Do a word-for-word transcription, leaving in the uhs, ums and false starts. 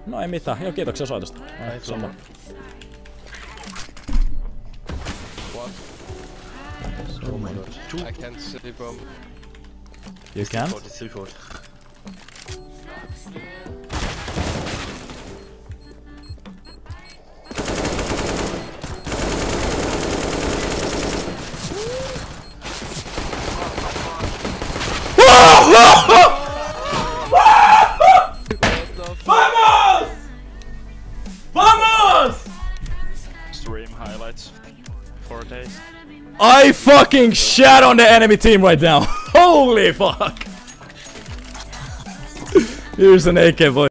No ei mitään. Joo, kiitoksia soitosta. Ai, sama. What? Oh my god. I can't see bomb. You can? It's too short. Vamos! Vamos! Stream highlights. Four days. I fucking shat on the enemy team right now. Holy fuck! Here's an A K, boy.